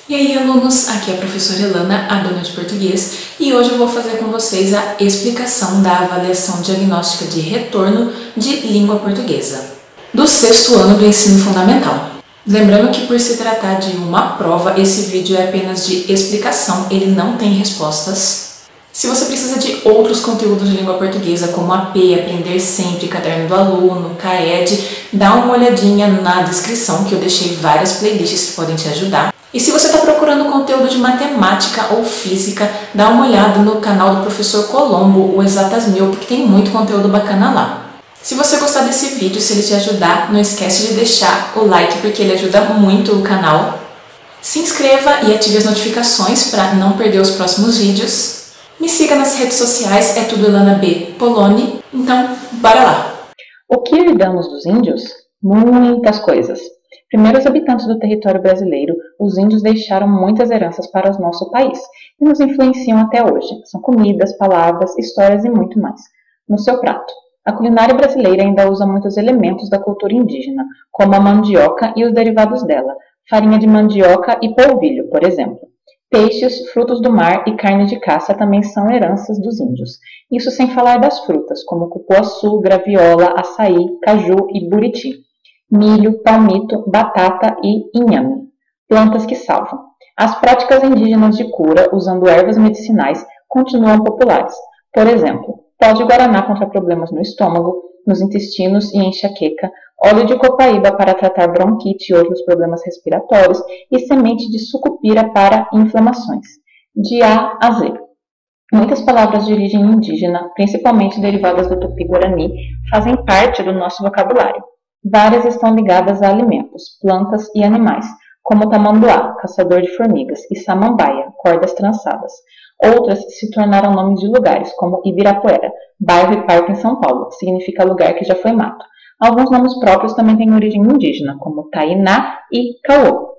E aí, alunos, aqui é a professora Elana, a dona de português, e hoje eu vou fazer com vocês a explicação da avaliação diagnóstica de retorno de língua portuguesa, do 6º ano do ensino fundamental. Lembrando que por se tratar de uma prova, esse vídeo é apenas de explicação, ele não tem respostas. Se você precisa de outros conteúdos de língua portuguesa, como AP, Aprender Sempre, Caderno do Aluno, CAED, dá uma olhadinha na descrição que eu deixei várias playlists que podem te ajudar. E se você está procurando conteúdo de matemática ou física, dá uma olhada no canal do professor Colombo, o Exatas Mil, porque tem muito conteúdo bacana lá. Se você gostar desse vídeo, se ele te ajudar, não esquece de deixar o like, porque ele ajuda muito o canal. Se inscreva e ative as notificações para não perder os próximos vídeos. Me siga nas redes sociais, é tudo Elana B. Poloni. Então, bora lá! O que herdamos dos índios? Muitas coisas. Primeiro, os habitantes do território brasileiro, os índios deixaram muitas heranças para o nosso país e nos influenciam até hoje. São comidas, palavras, histórias e muito mais. No seu prato. A culinária brasileira ainda usa muitos elementos da cultura indígena, como a mandioca e os derivados dela, farinha de mandioca e polvilho, por exemplo. Peixes, frutos do mar e carne de caça também são heranças dos índios. Isso sem falar das frutas, como cupuaçu, graviola, açaí, caju e buriti. Milho, palmito, batata e inhame. Plantas que salvam. As práticas indígenas de cura, usando ervas medicinais, continuam populares. Por exemplo, pó de guaraná contra problemas no estômago, nos intestinos e enxaqueca, óleo de copaíba para tratar bronquite e outros problemas respiratórios e semente de sucupira para inflamações. De A a Z. Muitas palavras de origem indígena, principalmente derivadas do tupi-guarani, fazem parte do nosso vocabulário. Várias estão ligadas a alimentos, plantas e animais, como tamanduá, caçador de formigas, e samambaia, cordas trançadas. Outras se tornaram nomes de lugares, como Ibirapuera, bairro e parque em São Paulo, que significa lugar que já foi mato. Alguns nomes próprios também têm origem indígena, como Tainá e Cauô.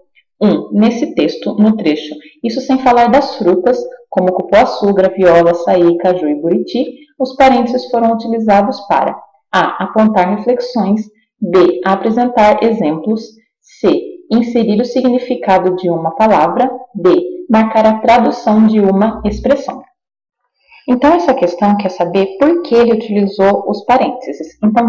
Nesse texto, no trecho, isso sem falar das frutas, como cupuaçu, graviola, açaí, caju e buriti, os parênteses foram utilizados para A. Apontar reflexões, B. Apresentar exemplos, C. Inserir o significado de uma palavra, D. Marcar a tradução de uma expressão. Então, essa questão quer saber por que ele utilizou os parênteses.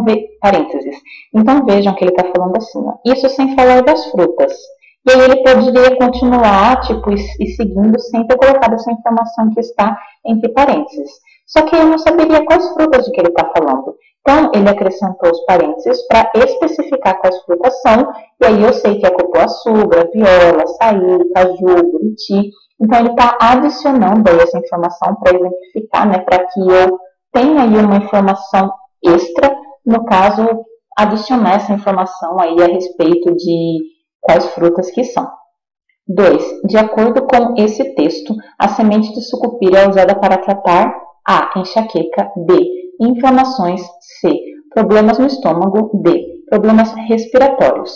Então, vejam que ele está falando assim, ó, isso sem falar das frutas. E aí ele poderia continuar, e seguindo, sem ter colocado essa informação que está entre parênteses. Só que eu não saberia quais frutas de que ele está falando. Então, ele acrescentou os parênteses para especificar quais frutas são, e aí eu sei que é cupuaçu, graviola, açaí, caju, buriti. Então, ele está adicionando aí essa informação para exemplificar, né, para que eu tenha aí uma informação extra, no caso, adicionar essa informação aí a respeito de quais frutas que são. 2. De acordo com esse texto, a semente de sucupira é usada para tratar A. Enxaqueca, B. Inflamações, C. Problemas no estômago, D. Problemas respiratórios.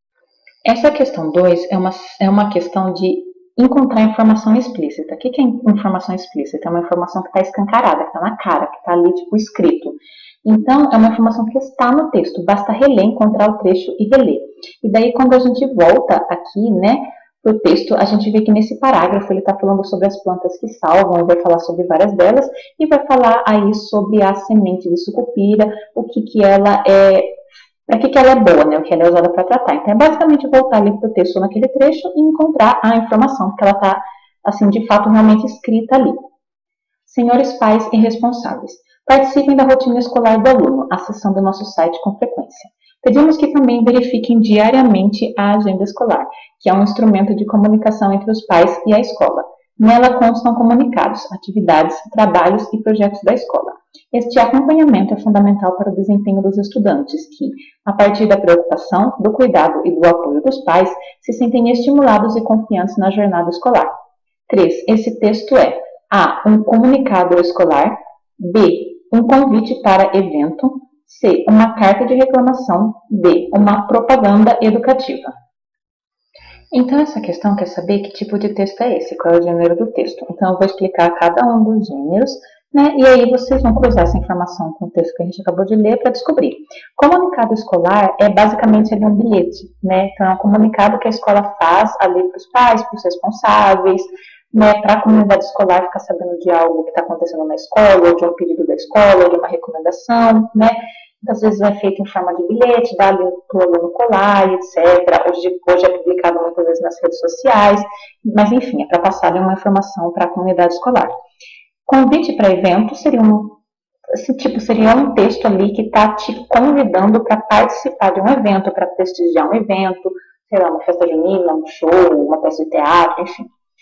Essa questão 2 é uma questão de encontrar informação explícita. O que é informação explícita? É uma informação que está escancarada, que está na cara, que está ali escrito. Então, é uma informação que está no texto. Basta reler, encontrar o trecho e reler. E daí, quando a gente volta aqui, né, para o texto, a gente vê que nesse parágrafo ele está falando sobre as plantas que salvam, vai falar sobre várias delas, e vai falar aí sobre a semente de sucupira, o que ela é, para que ela é boa, né, o que ela é usada para tratar. Então, é basicamente voltar ali para o texto naquele trecho e encontrar a informação, porque ela está, assim, de fato, realmente escrita ali. Senhores pais e responsáveis, participem da rotina escolar do aluno, acessando o nosso site com frequência. Pedimos que também verifiquem diariamente a agenda escolar, que é um instrumento de comunicação entre os pais e a escola. Nela constam comunicados, atividades, trabalhos e projetos da escola. Este acompanhamento é fundamental para o desempenho dos estudantes que, a partir da preocupação, do cuidado e do apoio dos pais, se sentem estimulados e confiantes na jornada escolar. 3. Esse texto é A. Um comunicado escolar, B. Um convite para evento, C. Uma carta de reclamação, D. Uma propaganda educativa. Então, essa questão quer saber que tipo de texto é esse, qual é o gênero do texto. Então, eu vou explicar cada um dos gêneros né? E aí vocês vão cruzar essa informação com o texto que a gente acabou de ler para descobrir. Comunicado escolar é basicamente ali um bilhete, né? Então é um comunicado que a escola faz ali para os pais, para os responsáveis, né? Para a comunidade escolar ficar sabendo de algo que está acontecendo na escola, ou de um pedido da escola, ou de uma recomendação, né? Às vezes é feito em forma de bilhete, dá ali para o aluno colar, etc. Hoje é publicado muitas vezes nas redes sociais, mas enfim, é para passar uma informação para a comunidade escolar. Convite para evento seria seria um texto ali que está te convidando para participar de um evento, para prestigiar um evento, sei lá, uma festa junina, um show, uma peça de teatro, enfim,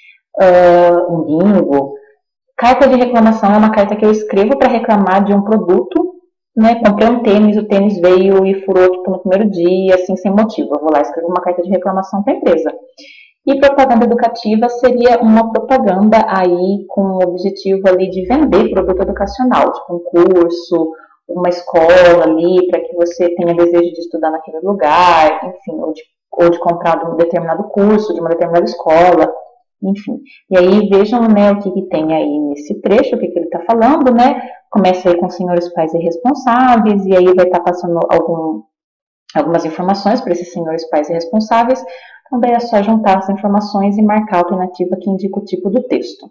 um bingo. Carta de reclamação é uma carta que eu escrevo para reclamar de um produto, né? Comprei um tênis, o tênis veio e furou tipo, no primeiro dia, assim, sem motivo. Eu vou lá e escrevo uma carta de reclamação para a empresa. E propaganda educativa seria uma propaganda aí com o objetivo ali de vender produto educacional, tipo um curso, uma escola ali, para que você tenha desejo de estudar naquele lugar, enfim, ou de comprar um determinado curso, de uma determinada escola, enfim. E aí vejam, né, o que tem aí nesse trecho, o que ele está falando, né? Começa aí com os senhores pais e responsáveis, e aí vai estar passando algumas informações para esses senhores pais e responsáveis. Então, daí é só juntar as informações e marcar a alternativa que indica o tipo do texto.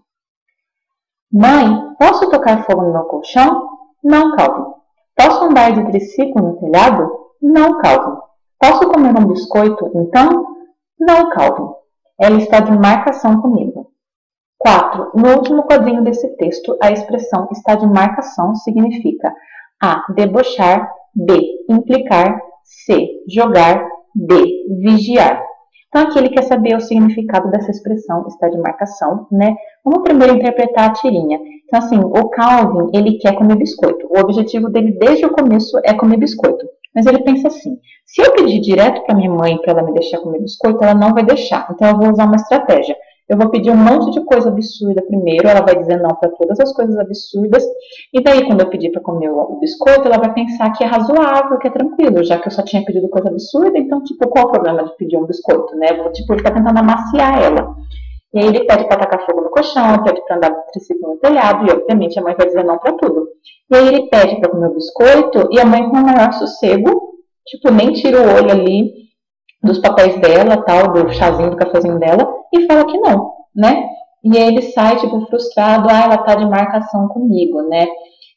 Mãe, posso tocar fogo no meu colchão? Não, Calvin. Posso andar de triciclo no telhado? Não, Calvin. Posso comer um biscoito, então? Não, Calvin. Ela está de marcação comigo. 4. No último quadrinho desse texto, a expressão está de marcação significa A. Debochar, B. Implicar, C. Jogar, D. Vigiar. Então, aqui ele quer saber o significado dessa expressão está de marcação, né? Vamos primeiro interpretar a tirinha. Então, assim, o Calvin, ele quer comer biscoito. O objetivo dele desde o começo é comer biscoito. Mas ele pensa assim, se eu pedir direto para minha mãe para ela me deixar comer biscoito, ela não vai deixar. Então, eu vou usar uma estratégia. Eu vou pedir um monte de coisa absurda primeiro, ela vai dizer não para todas as coisas absurdas, e daí quando eu pedir para comer o biscoito, ela vai pensar que é razoável, que é tranquilo, já que eu só tinha pedido coisa absurda, então, tipo, qual é o problema de pedir um biscoito, né? Tipo, ele tá tentando amaciar ela. E aí ele pede para tacar fogo no colchão, pede para andar de triciclo no telhado, e obviamente a mãe vai dizer não para tudo. E aí ele pede para comer o biscoito, e a mãe com o maior sossego, tipo, nem tira o olho ali dos papéis dela, tal, do chazinho, do cafezinho dela, e fala que não, né? E aí ele sai, tipo, frustrado, ela tá de marcação comigo, né?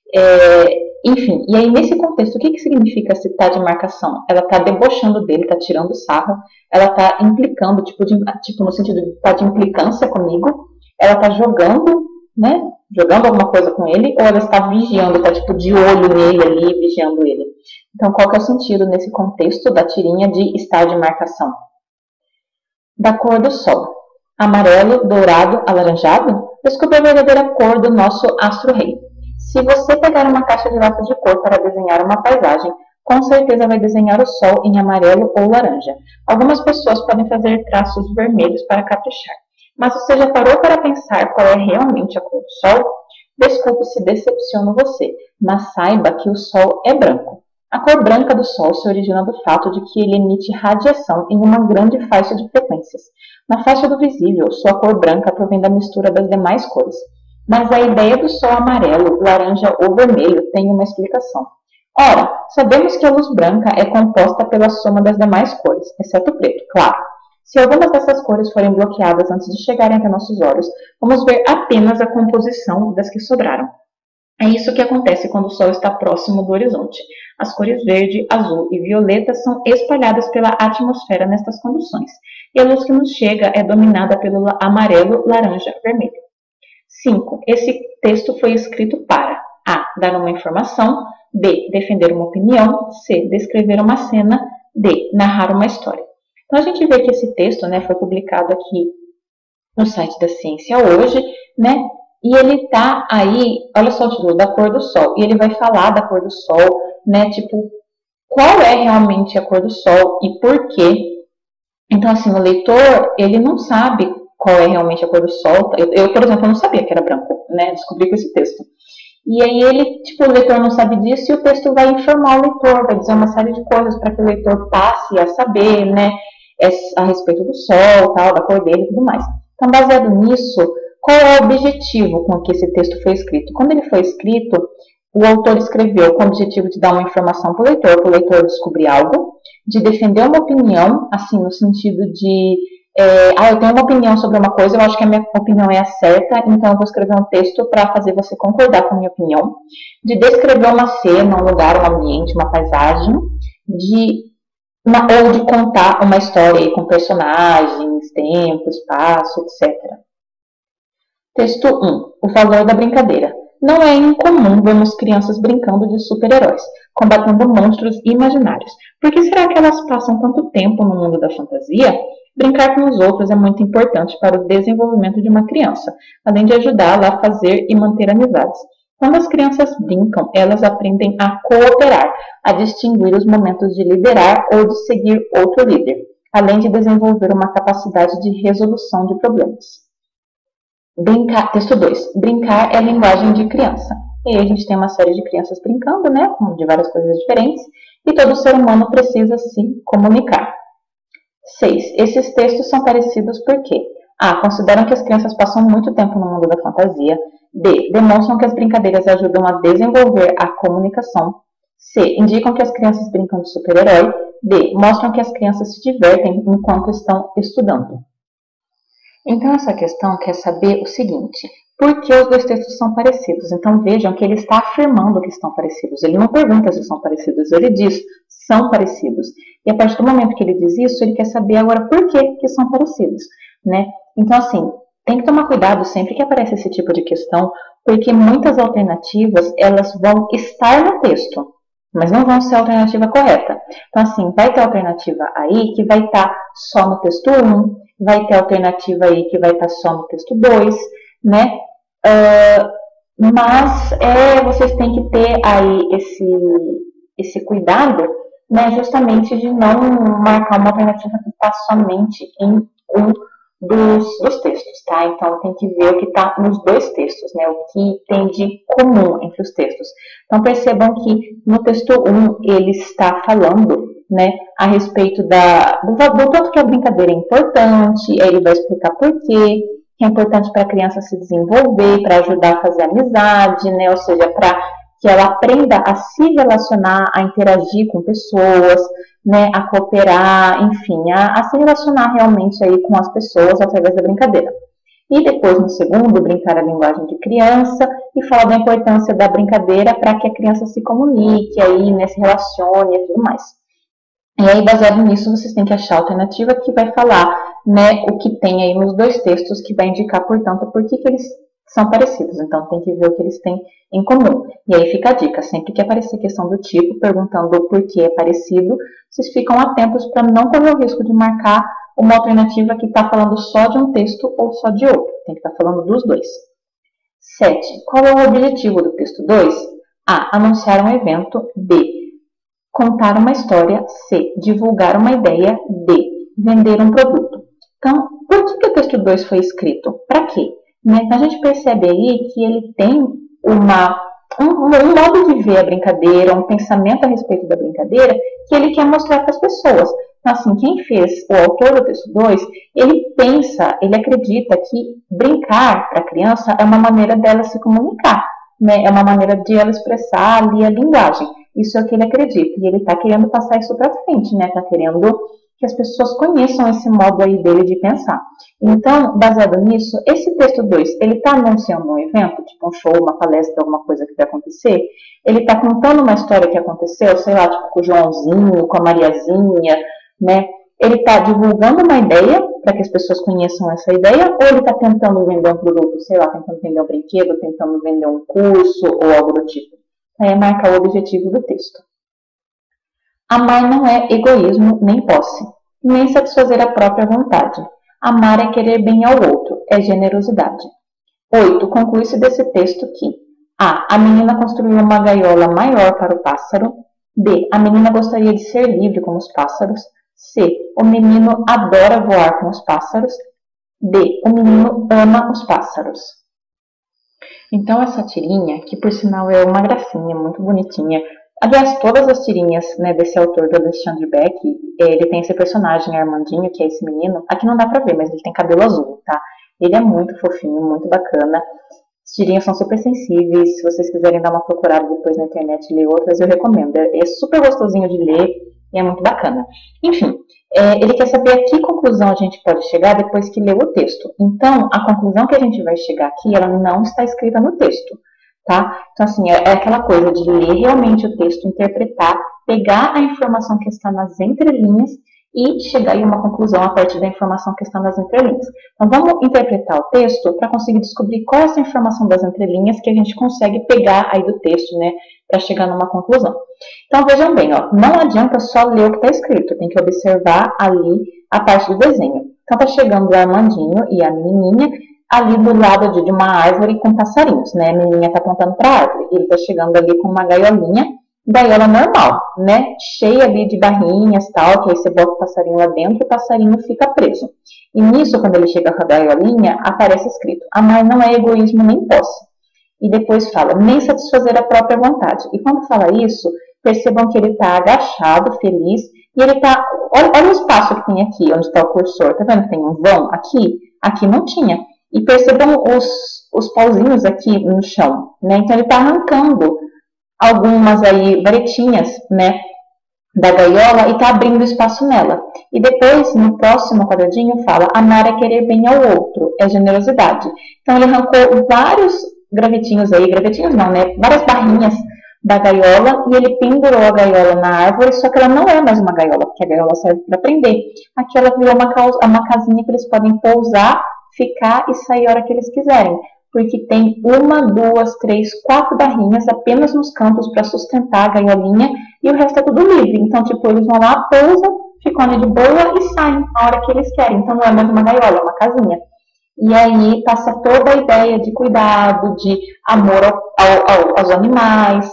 Enfim, e aí nesse contexto, o que significa se tá de marcação? Ela tá debochando dele, tá tirando sarro, ela tá implicando, tipo no sentido de tá de implicância comigo, ela tá jogando, né? Jogando alguma coisa com ele, ou ela está vigiando, tá tipo de olho nele ali, vigiando ele. Então, qual que é o sentido nesse contexto da tirinha de estar de marcação? Da cor do sol. Amarelo, dourado, alaranjado? Descubra a verdadeira cor do nosso astro-rei. Se você pegar uma caixa de lápis de cor para desenhar uma paisagem, com certeza vai desenhar o sol em amarelo ou laranja. Algumas pessoas podem fazer traços vermelhos para caprichar. Mas você já parou para pensar qual é realmente a cor do sol? Desculpe se decepciono você, mas saiba que o sol é branco. A cor branca do Sol se origina do fato de que ele emite radiação em uma grande faixa de frequências. Na faixa do visível, sua cor branca provém da mistura das demais cores. Mas a ideia do Sol amarelo, laranja ou vermelho tem uma explicação. Ora, sabemos que a luz branca é composta pela soma das demais cores, exceto o preto, claro. Se algumas dessas cores forem bloqueadas antes de chegarem até nossos olhos, vamos ver apenas a composição das que sobraram. É isso que acontece quando o Sol está próximo do horizonte. As cores verde, azul e violeta são espalhadas pela atmosfera nestas condições, e a luz que nos chega é dominada pelo amarelo, laranja, vermelho. 5. Esse texto foi escrito para A. Dar uma informação, B. Defender uma opinião, C. Descrever uma cena, D. Narrar uma história. Então a gente vê que esse texto, né, foi publicado aqui no site da Ciência Hoje, né? E ele tá aí, olha só o título, da cor do sol. E ele vai falar da cor do sol, né? Tipo, qual é realmente a cor do sol e por quê. Então, assim, o leitor, ele não sabe qual é realmente a cor do sol. Eu por exemplo, não sabia que era branco, né? Descobri com esse texto. E aí ele, tipo, o leitor não sabe disso e o texto vai informar o leitor, vai dizer uma série de coisas para que o leitor passe a saber, né? A respeito do sol, tal, da cor dele e tudo mais. Então, baseado nisso, Qual é o objetivo com que esse texto foi escrito? Quando ele foi escrito, o autor escreveu com o objetivo de dar uma informação para o leitor descobrir algo, de defender uma opinião, assim, no sentido de eu tenho uma opinião sobre uma coisa, eu acho que a minha opinião é a certa, então eu vou escrever um texto para fazer você concordar com a minha opinião, de descrever uma cena, um lugar, um ambiente, uma paisagem, ou de contar uma história aí com personagens, tempo, espaço, etc. Texto 1. O valor da brincadeira. Não é incomum vermos crianças brincando de super-heróis, combatendo monstros imaginários. Por que será que elas passam tanto tempo no mundo da fantasia? Brincar com os outros é muito importante para o desenvolvimento de uma criança, além de ajudá-la a fazer e manter amizades. Quando as crianças brincam, elas aprendem a cooperar, a distinguir os momentos de liderar ou de seguir outro líder, além de desenvolver uma capacidade de resolução de problemas. Texto 2. Brincar é linguagem de criança. E aí a gente tem uma série de crianças brincando, né, de várias coisas diferentes, e todo ser humano precisa se comunicar. 6. Esses textos são parecidos por quê? A. Consideram que as crianças passam muito tempo no mundo da fantasia. B. Demonstram que as brincadeiras ajudam a desenvolver a comunicação. C. Indicam que as crianças brincam de super-herói. D. Mostram que as crianças se divertem enquanto estão estudando. Então, essa questão quer saber o seguinte: por que os dois textos são parecidos? Então, vejam que ele está afirmando que estão parecidos. Ele não pergunta se são parecidos, ele diz são parecidos. E a partir do momento que ele diz isso, ele quer saber agora por que são parecidos, né? Então, assim, tem que tomar cuidado sempre que aparece esse tipo de questão, porque muitas alternativas, elas vão estar no texto, mas não vão ser a alternativa correta. Então, assim, vai ter alternativa aí que vai estar só no texto 1, vai ter alternativa aí que vai estar só no texto 2, né? Mas vocês têm que ter aí esse cuidado, né, justamente de não marcar uma alternativa que está somente em um dos textos, tá? Então, tem que ver o que está nos dois textos, né? O que tem de comum entre os textos. Então, percebam que no texto 1, ele está falando, né, a respeito do tanto que a brincadeira é importante, ele vai explicar por quê, que é importante para a criança se desenvolver, para ajudar a fazer amizade, né? Ou seja, para que ela aprenda a se relacionar, a interagir com pessoas, né, a cooperar, enfim, a se relacionar realmente aí com as pessoas através da brincadeira. E depois, no segundo, brincar a linguagem de criança e falar da importância da brincadeira para que a criança se comunique, aí, né, se relacione e tudo mais. E aí, baseado nisso, vocês têm que achar a alternativa que vai falar, né, o que tem aí nos dois textos, que vai indicar, portanto, por que eles são parecidos. Então, tem que ver o que eles têm em comum. E aí fica a dica, sempre que aparecer questão do tipo, perguntando por que é parecido, vocês ficam atentos para não correr o risco de marcar uma alternativa que está falando só de um texto ou só de outro. Tem que estar falando dos dois. 7. Qual é o objetivo do texto 2? A. Anunciar um evento. B. Contar uma história. C. Divulgar uma ideia. D. Vender um produto. Então, por que o texto 2 foi escrito? Para quê? Então, a gente percebe aí que ele tem um modo de ver a brincadeira, um pensamento a respeito da brincadeira, que ele quer mostrar para as pessoas. Então, assim, quem fez, o autor do texto 2, ele pensa, ele acredita que brincar para a criança é uma maneira dela se comunicar, né? É uma maneira de ela expressar ali a linguagem. Isso é o que ele acredita. E ele está querendo passar isso para frente, né? Está querendo que as pessoas conheçam esse modo aí dele de pensar. Então, baseado nisso, esse texto 2, ele está anunciando um evento, tipo um show, uma palestra, alguma coisa que vai acontecer? Ele está contando uma história que aconteceu, sei lá, tipo com o Joãozinho, com a Mariazinha, né? Ele está divulgando uma ideia para que as pessoas conheçam essa ideia, ou ele está tentando vender um produto, sei lá, tentando vender um brinquedo, tentando vender um curso ou algo do tipo? Aí é marcar o objetivo do texto. Amar não é egoísmo nem posse, nem satisfazer a própria vontade. Amar é querer bem ao outro, é generosidade. 8. Conclui-se desse texto que a menina construiu uma gaiola maior para o pássaro. B. A menina gostaria de ser livre como os pássaros. C. O menino adora voar com os pássaros. D. O menino ama os pássaros. Então, essa tirinha, que por sinal é uma gracinha, muito bonitinha. Aliás, todas as tirinhas, né, desse autor, do Alexandre Beck, ele tem esse personagem, Armandinho, que é esse menino. Aqui não dá pra ver, mas ele tem cabelo azul, tá? Ele é muito fofinho, muito bacana. As tirinhas são super sensíveis. Se vocês quiserem dar uma procurada depois na internet e ler outras, eu recomendo. É super gostosinho de ler e é muito bacana. Enfim, ele quer saber a que conclusão a gente pode chegar depois que leu o texto. Então, a conclusão que a gente vai chegar aqui, ela não está escrita no texto, tá? Então, assim, é aquela coisa de ler realmente o texto, interpretar, pegar a informação que está nas entrelinhas e chegar em uma conclusão a partir da informação que está nas entrelinhas. Então, vamos interpretar o texto para conseguir descobrir qual é essa informação das entrelinhas que a gente consegue pegar aí do texto, né, para chegar numa conclusão. Então, vejam bem, ó, não adianta só ler o que está escrito, tem que observar ali a parte do desenho. Então, está chegando o Armandinho e a menininha ali do lado de uma árvore com passarinhos, né? A menininha está apontando para a árvore, ele está chegando ali com uma gaiolinha, gaiola normal, né? Cheia ali de barrinhas, tal, que aí você bota o passarinho lá dentro e o passarinho fica preso. E nisso, quando ele chega com a gaiolinha, aparece escrito: amar não é egoísmo nem posse. E depois fala: nem satisfazer a própria vontade. E quando fala isso, percebam que ele está agachado, feliz, e ele está... Olha o espaço que tem aqui, onde está o cursor. Tá vendo que tem um vão aqui? Aqui não tinha. E percebam os pauzinhos aqui no chão, né? Então ele está arrancando algumas aí varetinhas, né, da gaiola e está abrindo espaço nela. E depois, no próximo quadradinho, fala: amar é querer bem ao outro, é generosidade. Então ele arrancou vários gravetinhos aí, gravetinhos não, né, várias barrinhas da gaiola e ele pendurou a gaiola na árvore, só que ela não é mais uma gaiola, porque a gaiola serve para prender. Aqui ela virou uma casinha que eles podem pousar, ficar e sair a hora que eles quiserem, porque tem 1, 2, 3, 4 barrinhas apenas nos cantos para sustentar a gaiolinha e o resto é tudo livre. Então, tipo, eles vão lá, pousam, ficam ali de boa e saem a hora que eles querem. Então, não é mais uma gaiola, é uma casinha. E aí passa toda a ideia de cuidado, de amor aos animais,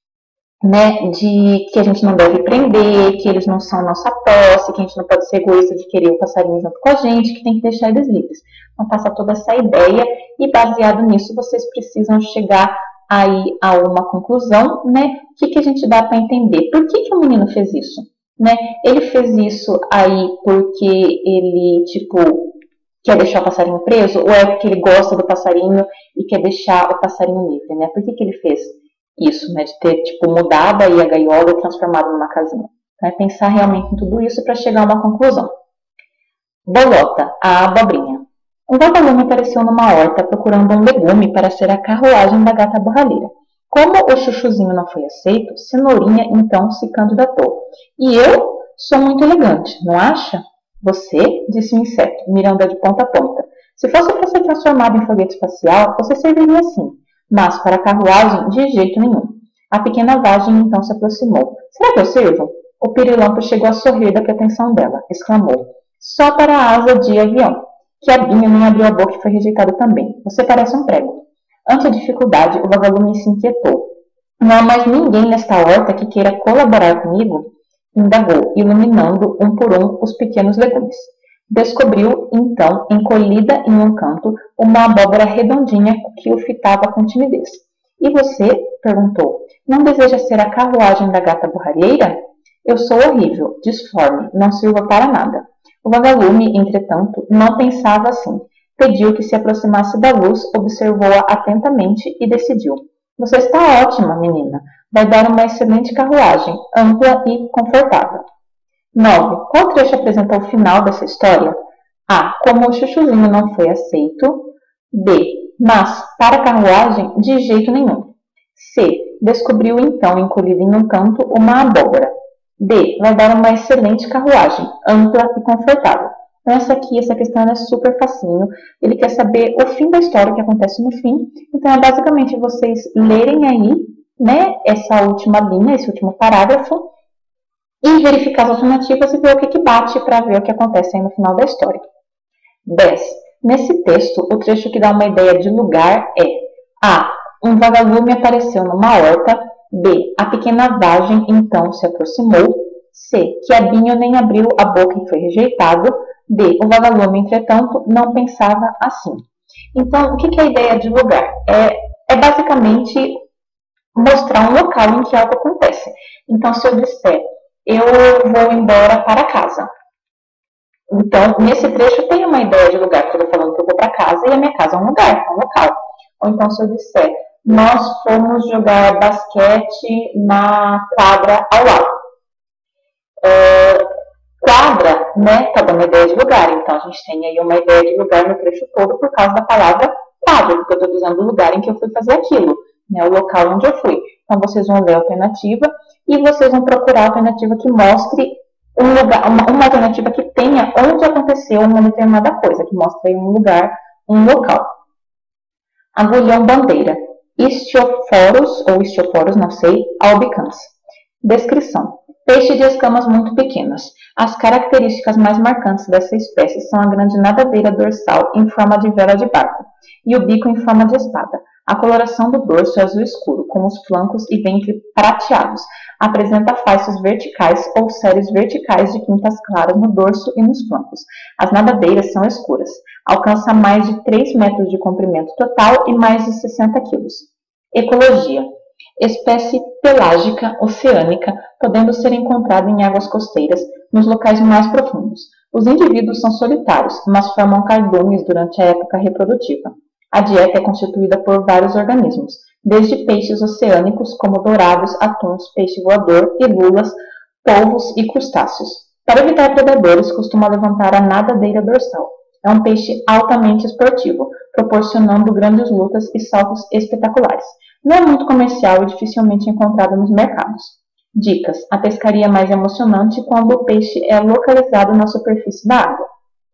né, de que a gente não deve prender, que eles não são nossa posse, que a gente não pode ser egoísta de querer o passarinho junto com a gente, que tem que deixar eles livres. Então passa toda essa ideia e baseado nisso vocês precisam chegar aí a uma conclusão, né? O que a gente dá para entender? Por que o menino fez isso? Né? Ele fez isso aí porque ele, tipo, quer deixar o passarinho preso? Ou é porque ele gosta do passarinho e quer deixar o passarinho livre, né? Por que ele fez isso, né, de ter, tipo, mudado aí a gaiola e transformado numa casinha? Então, é pensar realmente em tudo isso para chegar a uma conclusão. Bolota, a abobrinha. Um vagalume apareceu numa horta procurando um legume para ser a carruagem da gata borralheira. Como o chuchuzinho não foi aceito, Cenourinha então se candidatou. E eu sou muito elegante, não acha? Você, disse o inseto, mirando-a de ponta a ponta. Se fosse para ser transformado em foguete espacial, você serviria assim. Mas para a carruagem, de jeito nenhum. A pequena vagem então se aproximou. Será que eu sirvo? O pirilampo chegou a sorrir da pretensão dela. Exclamou: só para a asa de avião. Quiabinho nem abriu a boca e foi rejeitado também. Você parece um prego. Ante a dificuldade, o vagalume se inquietou. Não há mais ninguém nesta horta que queira colaborar comigo? Indagou, iluminando um por um os pequenos legumes. Descobriu, então, encolhida em um canto, uma abóbora redondinha que o fitava com timidez. E você? Perguntou. Não deseja ser a carruagem da gata borralheira? Eu sou horrível, disforme, não sirvo para nada. O vagalume, entretanto, não pensava assim. Pediu que se aproximasse da luz, observou-a atentamente e decidiu. Você está ótima, menina. Vai dar uma excelente carruagem, ampla e confortável. 9. Qual trecho apresenta o final dessa história? A. Como o chuchuzinho não foi aceito. B. Mas, para a carruagem, de jeito nenhum. C. Descobriu então, encolhido em um canto, uma abóbora. D. Vai dar uma excelente carruagem, ampla e confortável. Então, essa questão é super facinho. Ele quer saber o fim da história, o que acontece no fim. Então, é basicamente vocês lerem aí, né, essa última linha, esse último parágrafo, e verificar as alternativas e ver o que bate para ver o que acontece aí no final da história. 10. Nesse texto, o trecho que dá uma ideia de lugar é: A. Um vagalume apareceu numa horta. B. A pequena vagem então se aproximou. C. Quiabinho nem abriu a boca e foi rejeitado. D. O vagalume, entretanto, não pensava assim. Então, o que é a ideia de lugar? É basicamente mostrar um local em que algo acontece. Então, se eu disser: eu vou embora para casa. Então, nesse trecho tem uma ideia de lugar, que eu estou falando que eu vou para casa e a minha casa é um lugar, é um local. Ou então se eu disser, nós fomos jogar basquete na quadra ao lado. Quadra, né, tá dando ideia de lugar, então a gente tem aí uma ideia de lugar no trecho todo por causa da palavra quadra, porque eu estou dizendo o lugar em que eu fui fazer aquilo, né, o local onde eu fui. Então vocês vão ler a alternativa e vocês vão procurar a alternativa que mostre um lugar, uma alternativa que tenha onde aconteceu uma determinada coisa, que mostre aí um lugar, um local. Agulhão bandeira, Istiophorus ou Istiophorus, não sei, albicans. Descrição. Peixe de escamas muito pequenas. As características mais marcantes dessa espécie são a grande nadadeira dorsal em forma de vela de barco e o bico em forma de espada. A coloração do dorso é azul escuro, com os flancos e ventre prateados. Apresenta faixas verticais ou séries verticais de pintas claras no dorso e nos flancos. As nadadeiras são escuras. Alcança mais de 3 metros de comprimento total e mais de 60 quilos. Ecologia. Espécie pelágica oceânica, podendo ser encontrada em águas costeiras, nos locais mais profundos. Os indivíduos são solitários, mas formam cardumes durante a época reprodutiva. A dieta é constituída por vários organismos, desde peixes oceânicos como dourados, atuns, peixe voador e lulas, polvos e crustáceos. Para evitar predadores, costuma levantar a nadadeira dorsal. É um peixe altamente esportivo, proporcionando grandes lutas e saltos espetaculares. Não é muito comercial e dificilmente encontrado nos mercados. Dicas. A pescaria é mais emocionante quando o peixe é localizado na superfície da água.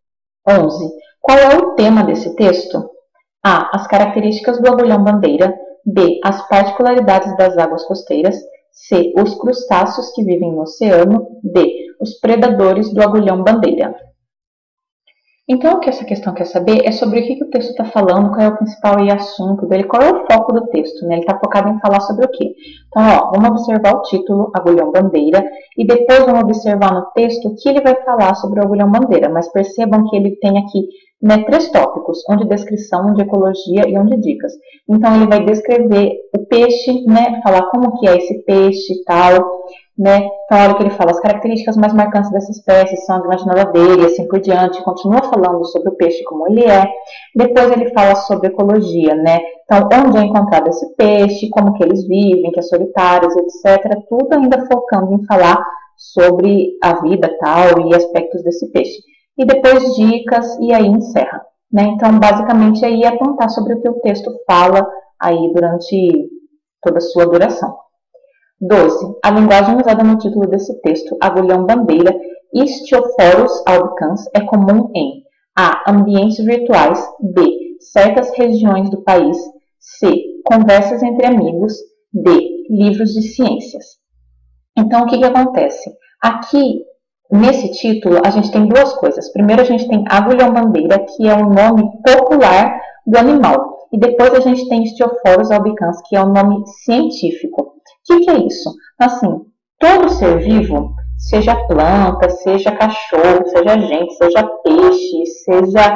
11. Qual é o tema desse texto? A. As características do agulhão-bandeira. B. As particularidades das águas costeiras. C. Os crustáceos que vivem no oceano. D. Os predadores do agulhão-bandeira. Então, o que essa questão quer saber é sobre o que o texto está falando, qual é o principal assunto dele, qual é o foco do texto, né? Ele está focado em falar sobre o quê? Então, vamos observar o título, agulhão-bandeira, e depois vamos observar no texto o que ele vai falar sobre o agulhão-bandeira, mas percebam que ele tem aqui, né, 3 tópicos, um de descrição, um de ecologia e um de dicas. Então, ele vai descrever o peixe, né, falar como que é esse peixe e tal, né? Então, olha o que ele fala, as características mais marcantes dessa espécie são a grande nadadeira e assim por diante, continua falando sobre o peixe como ele é. Depois ele fala sobre ecologia, né? Então, onde é encontrado esse peixe, como que eles vivem, que é solitários, etc. Tudo ainda focando em falar sobre a vida tal e aspectos desse peixe. E depois dicas e aí encerra, né? Então, basicamente, aí é apontar sobre o que o texto fala aí durante toda a sua duração. 12. A linguagem usada no título desse texto, agulhão-bandeira, Istiophorus albicans, é comum em A. Ambientes virtuais. B. Certas regiões do país. C. Conversas entre amigos. D. Livros de ciências. Então, o que acontece? Aqui, nesse título, a gente tem 2 coisas. Primeiro, a gente tem agulhão-bandeira, que é o nome popular do animal. E depois a gente tem Istiophorus albicans, que é o nome científico. O que é isso? Assim, todo ser vivo, seja planta, seja cachorro, seja gente, seja peixe, seja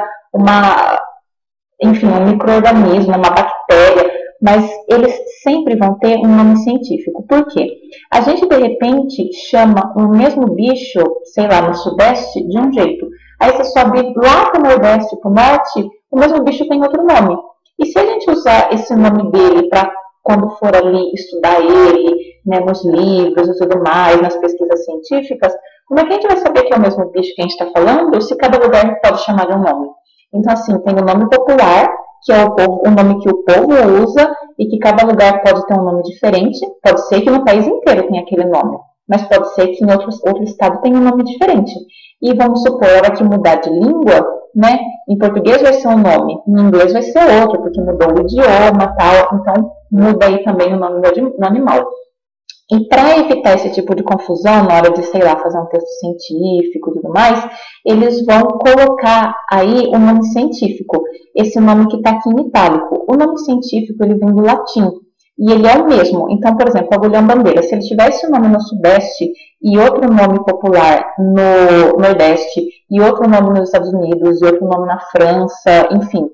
um micro-organismo, uma bactéria, mas eles sempre vão ter um nome científico. Por quê? A gente, de repente, chama o mesmo bicho, sei lá, no sudeste, de um jeito. Aí você sobe lá para o nordeste, para o norte, o mesmo bicho tem outro nome. E se a gente usar esse nome dele para quando for ali estudar ele, né, nos livros e tudo mais, nas pesquisas científicas, como é que a gente vai saber que é o mesmo bicho que a gente está falando se cada lugar pode chamar de um nome? Então, assim, tem o nome popular, que é o nome que o povo usa e que cada lugar pode ter um nome diferente. Pode ser que no país inteiro tenha aquele nome, mas pode ser que em outro estado tenha um nome diferente. E vamos supor, a hora que mudar de língua, né, em português vai ser um nome, em inglês vai ser outro, porque mudou o idioma e tal, então muda aí também o nome do animal. E para evitar esse tipo de confusão na hora de, sei lá, fazer um texto científico e tudo mais, eles vão colocar aí o nome científico, esse nome que está aqui em itálico. O nome científico, ele vem do latim, e ele é o mesmo. Então, por exemplo, agulhão-bandeira, se ele tivesse um nome no sudeste e outro nome popular no nordeste, e outro nome nos Estados Unidos, e outro nome na França, enfim.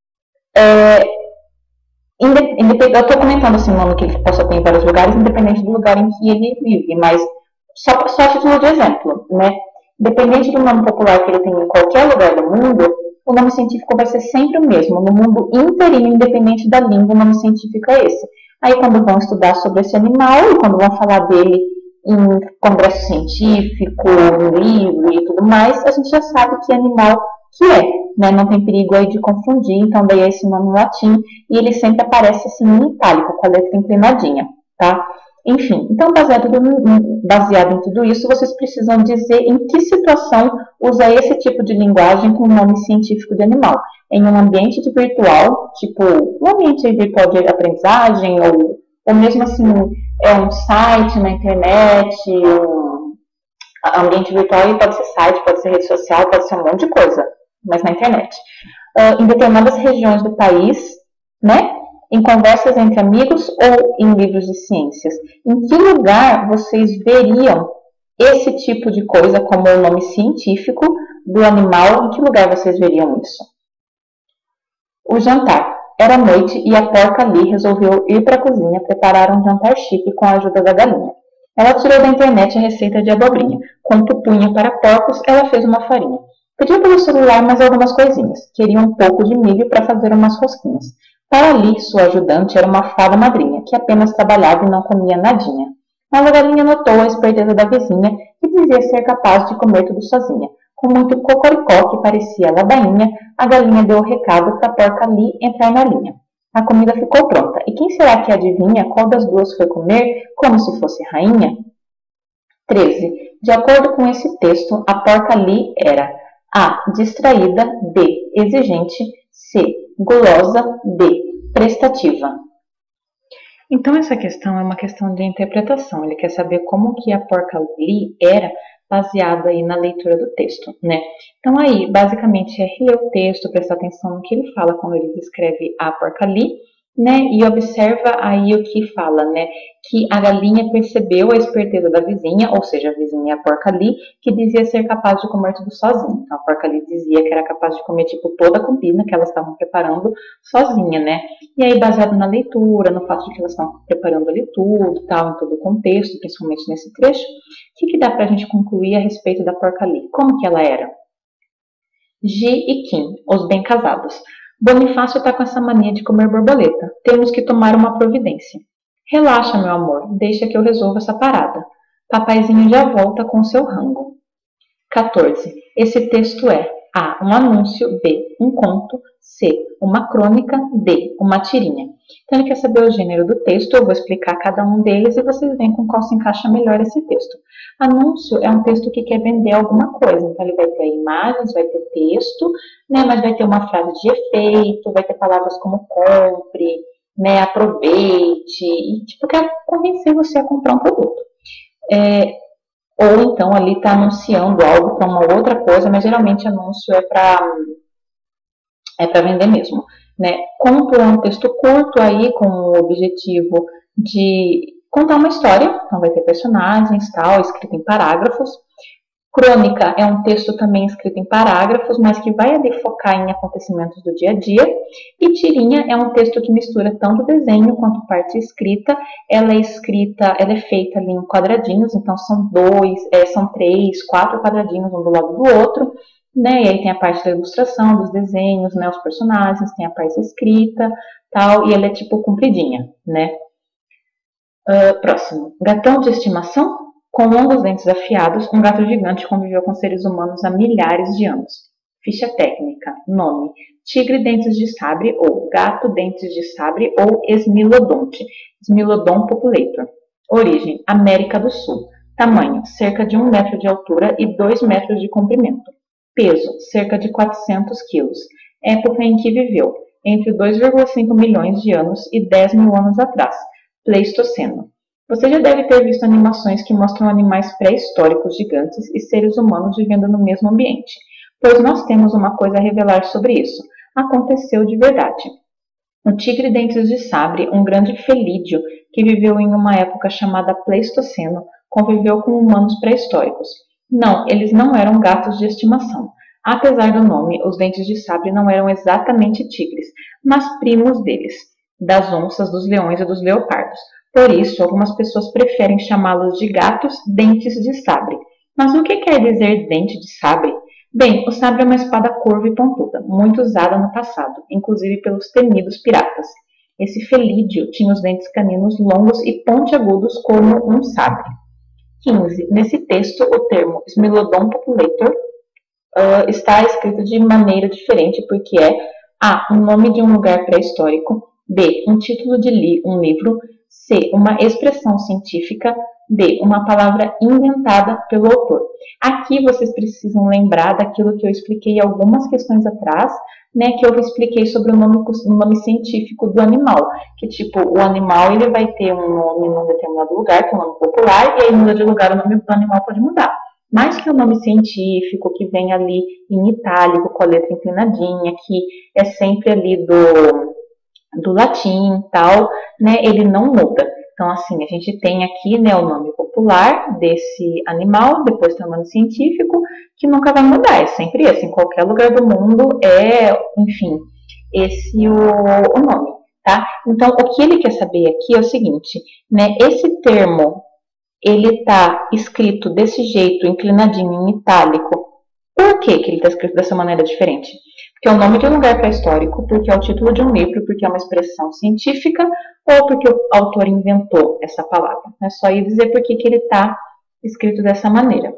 Eu estou comentando assim, um nome que ele possa ter em vários lugares, independente do lugar em que ele vive, mas só a título de exemplo, né? Independente do nome popular que ele tem em qualquer lugar do mundo, o nome científico vai ser sempre o mesmo. No mundo inteirinho, independente da língua, o nome científico é esse. Aí quando vão estudar sobre esse animal e quando vão falar dele em congresso científico, em livro e tudo mais, a gente já sabe que animal que é, né? Não tem perigo aí de confundir, então daí é esse nome em latim e ele sempre aparece assim em itálico, com a letra inclinadinha, tá? Enfim, então baseado em tudo isso, vocês precisam dizer em que situação usa esse tipo de linguagem com o nome científico de animal. Em um ambiente de virtual, tipo um ambiente virtual de aprendizagem, ou mesmo assim, é um site na internet, ambiente virtual pode ser site, pode ser rede social, pode ser um monte de coisa, mas na internet. Em determinadas regiões do país, né? Em conversas entre amigos ou em livros de ciências. Em que lugar vocês veriam esse tipo de coisa como o nome científico do animal? Em que lugar vocês veriam isso? O jantar. Era noite e a porca Lee resolveu ir para a cozinha preparar um jantar chique com a ajuda da galinha. Ela tirou da internet a receita de abobrinha. Com pupunha para porcos, ela fez uma farinha. Pediu pelo celular mais algumas coisinhas. Queria um pouco de milho para fazer umas rosquinhas. Para Lee, sua ajudante era uma fada madrinha, que apenas trabalhava e não comia nadinha. Mas a galinha notou a esperteza da vizinha, que dizia ser capaz de comer tudo sozinha. Com muito cocoricó, que parecia ladainha, a galinha deu o recado para a porca Lee entrar na linha. A comida ficou pronta, e quem será que adivinha qual das duas foi comer como se fosse rainha? 13. De acordo com esse texto, a porca Lee era A. Distraída, B. Exigente, C. Gulosa, D. Prestativa. Então essa questão é uma questão de interpretação. Ele quer saber como que a porca Lee era baseado aí na leitura do texto, né? Então aí, basicamente, é reler o texto, prestar atenção no que ele fala quando ele descreve a porca Lee, né? E observa aí o que fala, né? Que a galinha percebeu a esperteza da vizinha, ou seja, a vizinha é a porca Lee, que dizia ser capaz de comer tudo sozinha. Então a porca Lee dizia que era capaz de comer tipo toda a comida que elas estavam preparando sozinha, né? E aí, baseado na leitura, no fato de que elas estão preparando ali tudo, tal, em todo o contexto, principalmente nesse trecho, o que dá pra gente concluir a respeito da porca Lee? Como que ela era? Gi e Kim, os bem casados. Bonifácio está com essa mania de comer borboleta. Temos que tomar uma providência. Relaxa, meu amor. Deixa que eu resolvo essa parada. Papaizinho já volta com seu rango. 14. Esse texto é A. Um anúncio. B. Um conto. C. Uma crônica. D. Uma tirinha. Então, ele quer saber o gênero do texto. Eu vou explicar cada um deles e vocês veem com qual se encaixa melhor esse texto. Anúncio é um texto que quer vender alguma coisa. Então, ele vai ter imagens, vai ter texto, né? Mas vai ter uma frase de efeito, vai ter palavras como compre, né? Aproveite. E, tipo, quer convencer você a comprar um produto. Ou então, ali está anunciando algo para uma outra coisa, mas geralmente anúncio é para vender mesmo, né? Conto é um texto curto aí com o objetivo de contar uma história, então vai ter personagens, tal, escrito em parágrafos. Crônica é um texto também escrito em parágrafos, mas que vai ali focar em acontecimentos do dia a dia. E tirinha é um texto que mistura tanto desenho quanto parte escrita. Ela é feita ali em quadradinhos, então são 3, 4 quadradinhos um do lado do outro. Né? E aí tem a parte da ilustração, dos desenhos, né? Os personagens, tem a parte escrita, tal, e ela é tipo compridinha, né? Próximo. Gatão de estimação? Com longos dentes afiados, um gato gigante conviveu com seres humanos há milhares de anos. Ficha técnica. Nome. Tigre dentes de sabre ou gato dentes de sabre ou esmilodonte. Esmilodon populator. Origem. América do Sul. Tamanho. Cerca de 1 metro de altura e 2 metros de comprimento. Peso, cerca de 400 quilos. Época em que viveu, entre 2,5 milhões de anos e 10 mil anos atrás. Pleistoceno. Você já deve ter visto animações que mostram animais pré-históricos gigantes e seres humanos vivendo no mesmo ambiente. Pois nós temos uma coisa a revelar sobre isso. Aconteceu de verdade. O tigre dentes de sabre, um grande felídeo que viveu em uma época chamada Pleistoceno, conviveu com humanos pré-históricos. Não, eles não eram gatos de estimação. Apesar do nome, os dentes de sabre não eram exatamente tigres, mas primos deles, das onças, dos leões e dos leopardos. Por isso, algumas pessoas preferem chamá-los de gatos dentes de sabre. Mas o que quer dizer dente de sabre? Bem, o sabre é uma espada curva e pontuda, muito usada no passado, inclusive pelos temidos piratas. Esse felídeo tinha os dentes caninos longos e pontiagudos como um sabre. 15. Nesse texto, o termo Smilodon Populator está escrito de maneira diferente porque é A. Um nome de um lugar pré-histórico, B. Um título de um livro, C. Uma expressão científica, D. Uma palavra inventada pelo autor. Aqui vocês precisam lembrar daquilo que eu expliquei algumas questões atrás, né, que eu expliquei sobre o nome científico do animal, que tipo, o animal ele vai ter um nome num determinado lugar, que é um nome popular, e aí muda de lugar, o nome do animal pode mudar. Mas que o nome científico, que vem ali em itálico, com a letra inclinadinha, que é sempre ali do latim e tal, né, ele não muda. Então, assim, a gente tem aqui, né, o nome popular desse animal, depois tem o nome científico, que nunca vai mudar, é sempre esse, em qualquer lugar do mundo enfim, esse o nome, tá? Então, o que ele quer saber aqui é o seguinte, né, esse termo, ele tá escrito desse jeito, inclinadinho, em itálico. Por que ele está escrito dessa maneira diferente? Porque é o nome de um lugar pré-histórico, porque é o título de um livro, porque é uma expressão científica, ou porque o autor inventou essa palavra. É só ir dizer por que ele está escrito dessa maneira.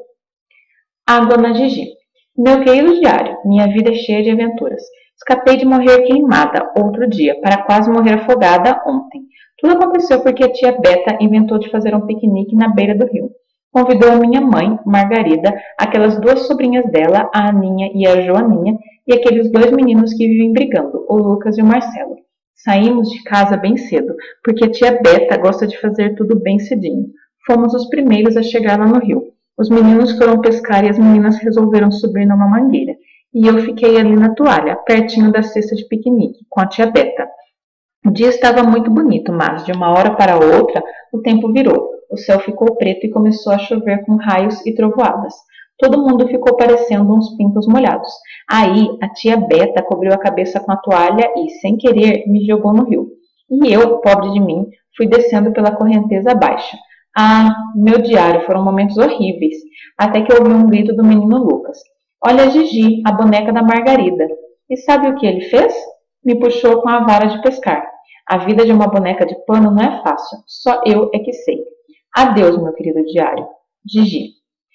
Água na Gigi. Meu querido diário, minha vida é cheia de aventuras. Escapei de morrer queimada outro dia, para quase morrer afogada ontem. Tudo aconteceu porque a tia Beta inventou de fazer um piquenique na beira do rio. Convidou a minha mãe, Margarida, aquelas duas sobrinhas dela, a Aninha e a Joaninha, e aqueles dois meninos que vivem brigando, o Lucas e o Marcelo. Saímos de casa bem cedo, porque a tia Beta gosta de fazer tudo bem cedinho. Fomos os primeiros a chegar lá no rio. Os meninos foram pescar e as meninas resolveram subir numa mangueira. E eu fiquei ali na toalha, pertinho da cesta de piquenique, com a tia Beta. O dia estava muito bonito, mas de uma hora para outra o tempo virou. O céu ficou preto e começou a chover com raios e trovoadas. Todo mundo ficou parecendo uns pintos molhados. Aí a tia Beta cobriu a cabeça com a toalha e, sem querer, me jogou no rio. E eu, pobre de mim, fui descendo pela correnteza abaixo. Ah, meu diário, foram momentos horríveis, até que eu ouvi um grito do menino Lucas. Olha a Gigi, a boneca da Margarida. E sabe o que ele fez? Me puxou com a vara de pescar. A vida de uma boneca de pano não é fácil, só eu é que sei. Adeus, meu querido diário. Gigi.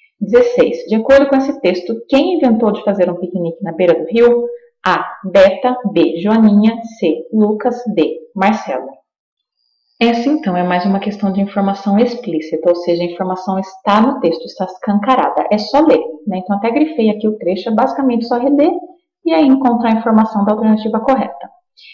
16. De acordo com esse texto, quem inventou de fazer um piquenique na beira do rio? A. Beta. B. Joaninha. C. Lucas. D. Marcelo. Essa, então, é mais uma questão de informação explícita, ou seja, a informação está no texto, está escancarada. É só ler, né? Então, até grifei aqui o trecho, é basicamente só reler e aí encontrar a informação da alternativa correta.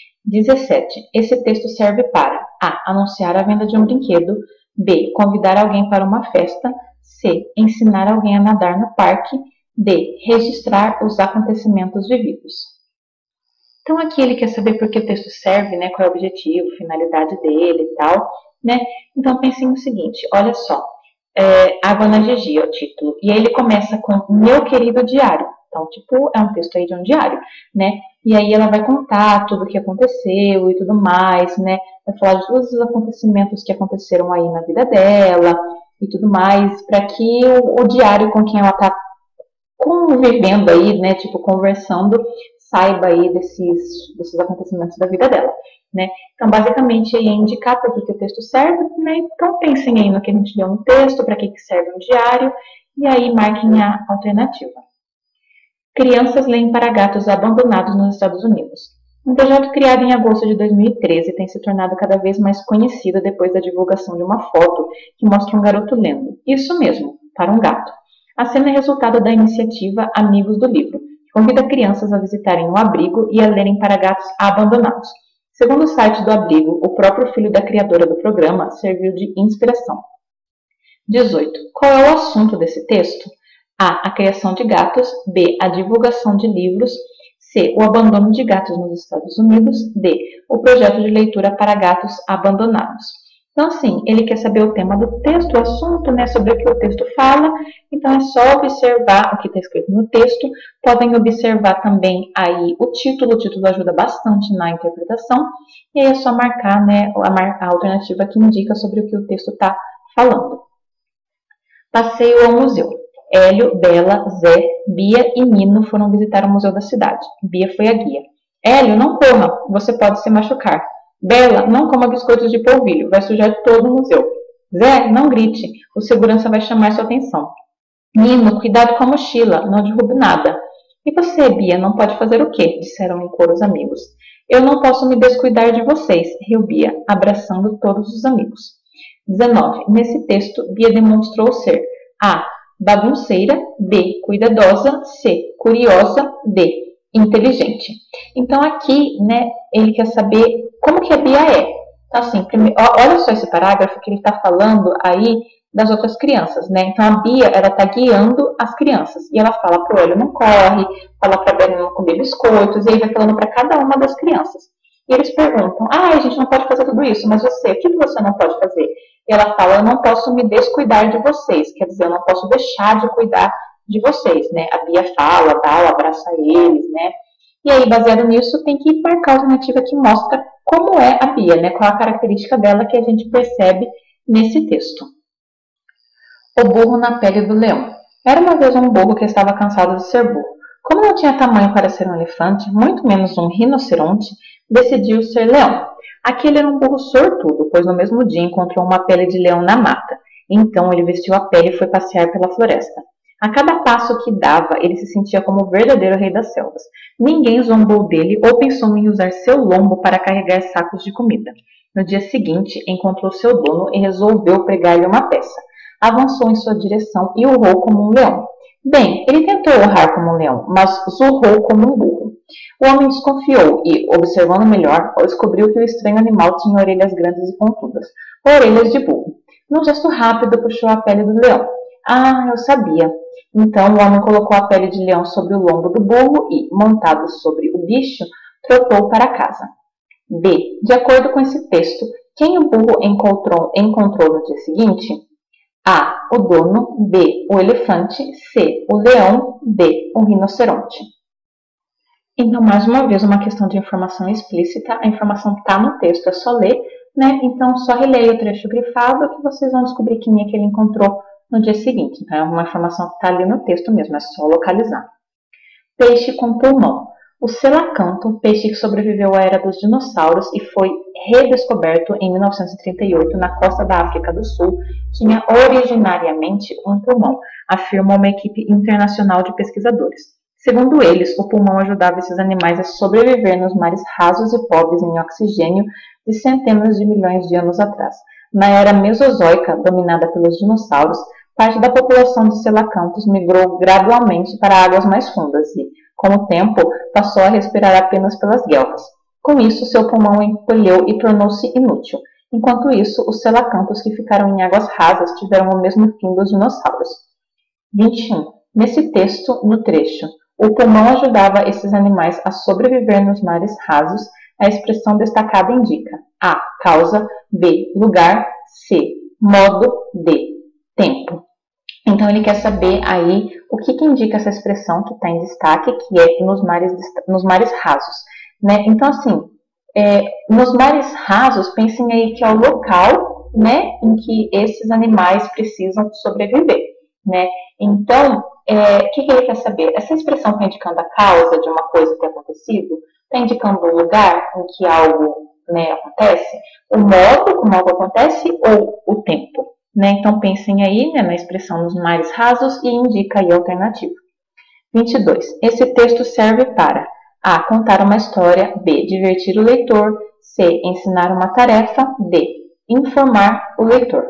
17. Esse texto serve para A. Anunciar a venda de um brinquedo. B. Convidar alguém para uma festa. C. Ensinar alguém a nadar no parque. D. Registrar os acontecimentos vividos. Então aqui ele quer saber por que o texto serve, né? Qual é o objetivo, finalidade dele e tal, né? Então pensem no seguinte, olha só. Água na Gigi é o título. E aí ele começa com meu querido diário. Então, tipo, é um texto aí de um diário, né? E aí ela vai contar tudo o que aconteceu e tudo mais, né? Vai falar de todos os acontecimentos que aconteceram aí na vida dela e tudo mais, para que o diário com quem ela tá convivendo aí, né? Tipo, conversando, saiba aí desses acontecimentos da vida dela, né? Então, basicamente, aí é indicar para que o texto serve, né? Então, pensem aí no que a gente deu no texto, para que serve um diário, e aí marquem a alternativa. Crianças leem para gatos abandonados nos Estados Unidos. Um projeto criado em agosto de 2013 tem se tornado cada vez mais conhecido depois da divulgação de uma foto que mostra um garoto lendo. Isso mesmo, para um gato. A cena é resultado da iniciativa Amigos do Livro, que convida crianças a visitarem um abrigo e a lerem para gatos abandonados. Segundo o site do abrigo, o próprio filho da criadora do programa serviu de inspiração. 18. Qual é o assunto desse texto? A. A criação de gatos. B. A divulgação de livros. C. O abandono de gatos nos Estados Unidos. D. O projeto de leitura para gatos abandonados. Então, assim, ele quer saber o tema do texto, o assunto, né, sobre o que o texto fala. Então, é só observar o que está escrito no texto. Podem observar também aí o título ajuda bastante na interpretação. E aí é só marcar, né, a alternativa que indica sobre o que o texto está falando. Passeio ao museu. Hélio, Bela, Zé, Bia e Nino foram visitar o museu da cidade. Bia foi a guia. Hélio, não corra, você pode se machucar. Bela, não coma biscoitos de polvilho, vai sujar todo o museu. Zé, não grite, o segurança vai chamar sua atenção. Nino, cuidado com a mochila, não derrube nada. E você, Bia, não pode fazer o quê? Disseram em coro os amigos. Eu não posso me descuidar de vocês, riu Bia, abraçando todos os amigos. 19. Nesse texto, Bia demonstrou ser A. Bagunceira, B. Cuidadosa, C. Curiosa, D. Inteligente. Então aqui, né, ele quer saber como que a Bia é. Então assim, olha só esse parágrafo que ele está falando aí das outras crianças, né? Então a Bia, ela está guiando as crianças e ela fala para o Hélio não corre, fala para a Bela não comer biscoitos, e aí vai falando para cada uma das crianças. E eles perguntam, a gente não pode fazer tudo isso, mas você, o que você não pode fazer? E ela fala, eu não posso me descuidar de vocês, quer dizer, eu não posso deixar de cuidar de vocês, né? A Bia fala, tal, abraça eles, né? E aí, baseado nisso, tem que marcar a alternativa que mostra como é a Bia, né? Qual a característica dela que a gente percebe nesse texto. O burro na pele do leão. Era uma vez um burro que estava cansado de ser burro. Como não tinha tamanho para ser um elefante, muito menos um rinoceronte, decidiu ser leão. Aquele era um burro sortudo, pois no mesmo dia encontrou uma pele de leão na mata. Então ele vestiu a pele e foi passear pela floresta. A cada passo que dava, ele se sentia como o verdadeiro rei das selvas. Ninguém zombou dele ou pensou em usar seu lombo para carregar sacos de comida. No dia seguinte, encontrou seu dono e resolveu pregar-lhe uma peça. Avançou em sua direção e urrou como um leão. Bem, ele tentou urrar como um leão, mas zurrou como um burro. O homem desconfiou e, observando melhor, descobriu que o estranho animal tinha orelhas grandes e pontudas, orelhas de burro. Num gesto rápido, puxou a pele do leão. Ah, eu sabia. Então o homem colocou a pele de leão sobre o lombo do burro e, montado sobre o bicho, trotou para casa. B. De acordo com esse texto, quem o burro encontrou no dia seguinte? A. O dono. B. O elefante. C. O leão. D. O rinoceronte. Então, mais uma vez, uma questão de informação explícita. A informação está no texto, é só ler, né? Então, só releia o trecho grifado que vocês vão descobrir quem é que ele encontrou no dia seguinte. Então, é uma informação que está ali no texto mesmo, é só localizar. Peixe com pulmão. O selacanto, peixe que sobreviveu à era dos dinossauros e foi redescoberto em 1938 na costa da África do Sul, tinha originariamente um pulmão, afirma uma equipe internacional de pesquisadores. Segundo eles, o pulmão ajudava esses animais a sobreviver nos mares rasos e pobres em oxigênio de centenas de milhões de anos atrás. Na era mesozoica, dominada pelos dinossauros, parte da população de selacantos migrou gradualmente para águas mais fundas e, com o tempo, passou a respirar apenas pelas guelras. Com isso, seu pulmão encolheu e tornou-se inútil. Enquanto isso, os selacantos que ficaram em águas rasas tiveram o mesmo fim dos dinossauros. 21. Nesse texto, no trecho, o pulmão ajudava esses animais a sobreviver nos mares rasos, a expressão destacada indica A. Causa, B. Lugar, C. Modo, D. Tempo. Então ele quer saber aí o que indica essa expressão que está em destaque, que é nos mares rasos, né? Então assim, nos mares rasos, pensem aí que é o local, né, em que esses animais precisam sobreviver, né? Então, o que ele quer saber? Essa expressão está indicando a causa de uma coisa ter acontecido? Está indicando o lugar em que algo, né, acontece? O modo como algo acontece ou o tempo? Né? Então, pensem aí, né, na expressão nos mares rasos e indica aí a alternativa. 22. Esse texto serve para A. Contar uma história. B. Divertir o leitor. C. Ensinar uma tarefa. D. Informar o leitor.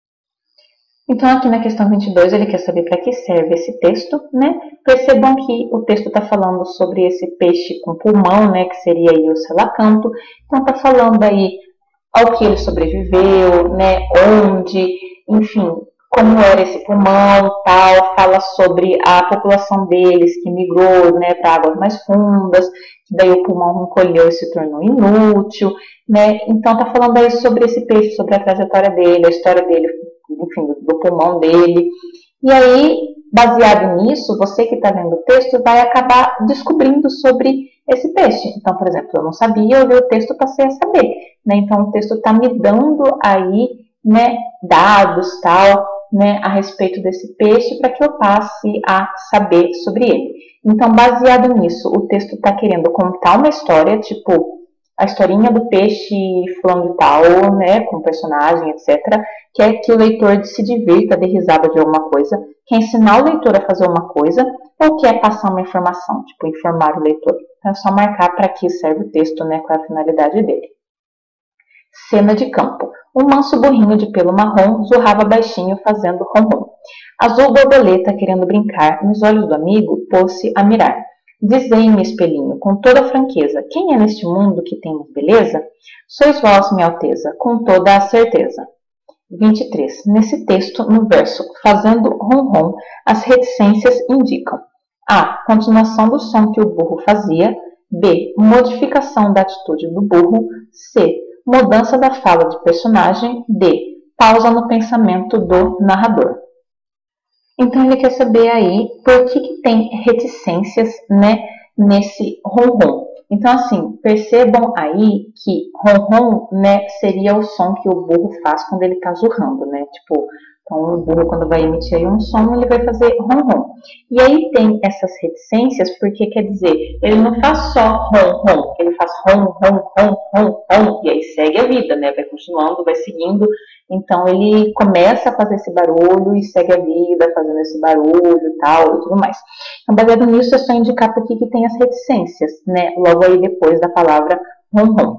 Então, aqui na questão 22, ele quer saber para que serve esse texto, né? Percebam que o texto está falando sobre esse peixe com pulmão, né, que seria aí o selacanto. Então, está falando aí ao que ele sobreviveu, né, onde, enfim, como era esse pulmão, tal, fala sobre a população deles que migrou, né, para águas mais fundas, que daí o pulmão encolheu e se tornou inútil, né, então tá falando aí sobre esse peixe, sobre a trajetória dele, a história dele, enfim, do pulmão dele, e aí, baseado nisso, você que está lendo o texto vai acabar descobrindo sobre esse peixe. Então, por exemplo, eu não sabia, eu li o texto, passei a saber, né, então o texto está me dando aí, né, dados, tal, né, a respeito desse peixe para que eu passe a saber sobre ele. Então, baseado nisso, o texto está querendo contar uma história, tipo a historinha do peixe fulano de tal, né, com personagem, etc. Quer que o leitor se divirta, dê risada de alguma coisa, quer ensinar o leitor a fazer uma coisa, ou quer passar uma informação, tipo informar o leitor. Então, é só marcar para que serve o texto, né, qual é a finalidade dele. Cena de campo. Um manso burrinho de pelo marrom zurrava baixinho fazendo ronron. Azul borboleta, querendo brincar, nos olhos do amigo, pôs-se a mirar. Dizei-me, espelhinho, com toda franqueza, quem é neste mundo que tem beleza? Sois vós, minha alteza, com toda a certeza. 23. Nesse texto, no verso, fazendo ronron, as reticências indicam: A. Continuação do som que o burro fazia. B. Modificação da atitude do burro. C. Mudança da fala de personagem. D. Pausa no pensamento do narrador. Então ele quer saber aí por que tem reticências, né, nesse ronron. Então assim, percebam aí que ronron, né, seria o som que o burro faz quando ele está zurrando, né? Tipo, então o burro quando vai emitir aí um som, ele vai fazer ronron. E aí tem essas reticências porque quer dizer, ele não faz só ronron, ele faz ron, ron, ron, ron, ron, e aí segue a vida, né? Vai continuando, vai seguindo. Então ele começa a fazer esse barulho e segue a vida fazendo esse barulho e tal e tudo mais. Então, baseado nisso, é só indicar por que tem as reticências, né? Logo aí depois da palavra ronron.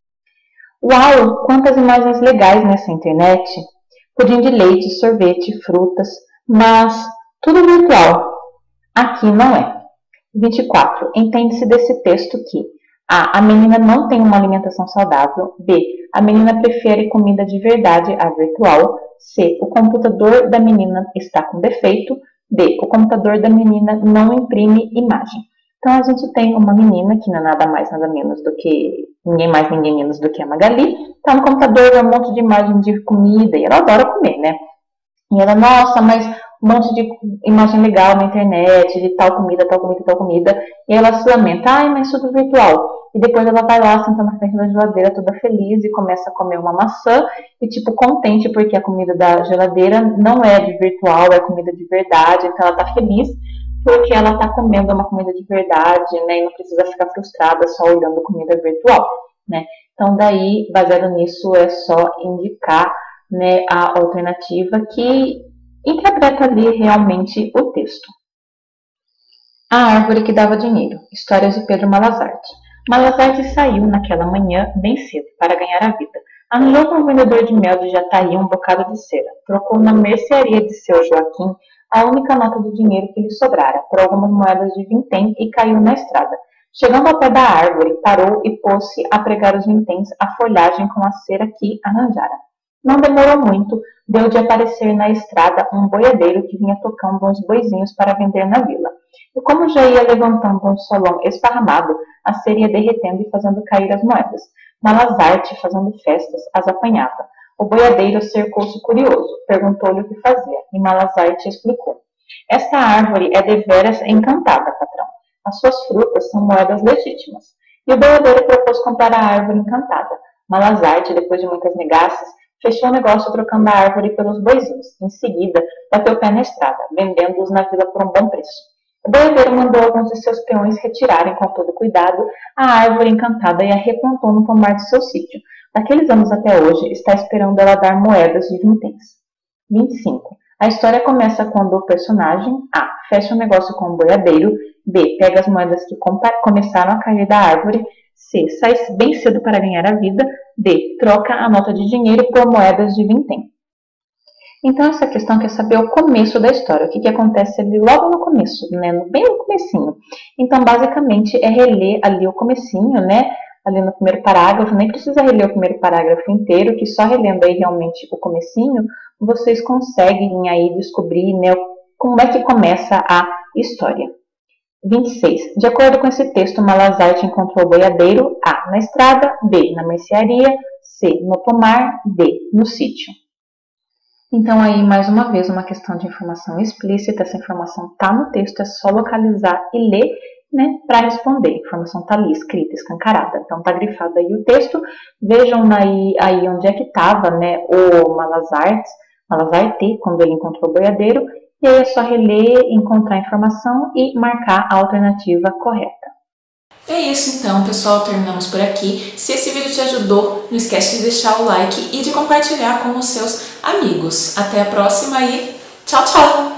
Uau, quantas imagens legais nessa internet! Pudim de leite, sorvete, frutas, mas tudo virtual. Aqui não é. 24. Entende-se desse texto que A menina não tem uma alimentação saudável. B. A menina prefere comida de verdade à virtual. C. O computador da menina está com defeito. D. O computador da menina não imprime imagem. Então, a gente tem uma menina que não é nada mais, nada menos do que ninguém mais, ninguém menos do que a Magali. Tá no computador, vê um monte de imagem de comida e ela adora comer, né? E ela, nossa, mas um monte de imagem legal na internet, de tal comida, tal comida, tal comida. E ela se lamenta, ai, mas tudo virtual. E depois ela vai lá, senta na frente da geladeira toda feliz e começa a comer uma maçã. E tipo, contente porque a comida da geladeira não é de virtual, é comida de verdade. Então ela tá feliz porque ela tá comendo uma comida de verdade, né? E não precisa ficar frustrada só olhando comida virtual, né? Então daí, baseado nisso, é só indicar, né, a alternativa que interpreta ali realmente o texto. A árvore que dava dinheiro. Histórias de Pedro Malazarte. Malazarte saiu naquela manhã bem cedo para ganhar a vida. Arranjou com um vendedor de mel de Jataí um bocado de cera. Trocou na mercearia de seu Joaquim a única nota de dinheiro que lhe sobrara por algumas moedas de vintém e caiu na estrada. Chegando ao pé da árvore, parou e pôs-se a pregar os vinténs à folhagem com a cera que arranjara. Não demorou muito, deu de aparecer na estrada um boiadeiro que vinha tocando uns boizinhos para vender na vila. E como já ia levantando um solão esparramado, a cera ia derretendo e fazendo cair as moedas. Malazarte, fazendo festas, as apanhava. O boiadeiro cercou-se curioso, perguntou-lhe o que fazia, e Malazarte explicou. Esta árvore é deveras encantada, patrão. As suas frutas são moedas legítimas. E o boiadeiro propôs comprar a árvore encantada. Malazarte, depois de muitas negaças, fechou o negócio trocando a árvore pelos boizinhos. Em seguida, bateu o pé na estrada, vendendo-os na vila por um bom preço. O boiadeiro mandou alguns de seus peões retirarem com todo cuidado a árvore encantada e a replantou no pomar de seu sítio. Daqueles anos até hoje, está esperando ela dar moedas de vinténs. 25. A história começa quando o personagem A. fecha um negócio com o boiadeiro. B. Pega as moedas que começaram a cair da árvore. C. Sai bem cedo para ganhar a vida. D. Troca a nota de dinheiro por moedas de vintém. Então, essa questão quer saber o começo da história, o que acontece ali logo no começo, né? Bem no comecinho. Então, basicamente, é reler ali o comecinho, né? Ali no primeiro parágrafo, nem precisa reler o primeiro parágrafo inteiro, que só relendo aí realmente o comecinho, vocês conseguem aí descobrir, né, como é que começa a história. 26. De acordo com esse texto, Malazarte encontrou o boiadeiro A. na estrada, B. na mercearia, C. no pomar, D. no sítio. Então aí, mais uma vez, uma questão de informação explícita. Essa informação está no texto, é só localizar e ler, né, para responder. A informação está ali, escrita, escancarada. Então está grifado aí o texto. Vejam aí onde é que estava, né, o Malazarte, Ela vai ter quando ele encontrou o boiadeiro, e aí é só reler, encontrar a informação e marcar a alternativa correta. É isso então, pessoal, terminamos por aqui. Se esse vídeo te ajudou, não esquece de deixar o like e de compartilhar com os seus amigos. Até a próxima e tchau, tchau!